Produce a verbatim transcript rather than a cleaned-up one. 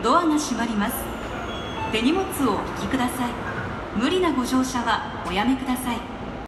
ドアが閉まります。手荷物をお引きください。無理なご乗車はおやめください。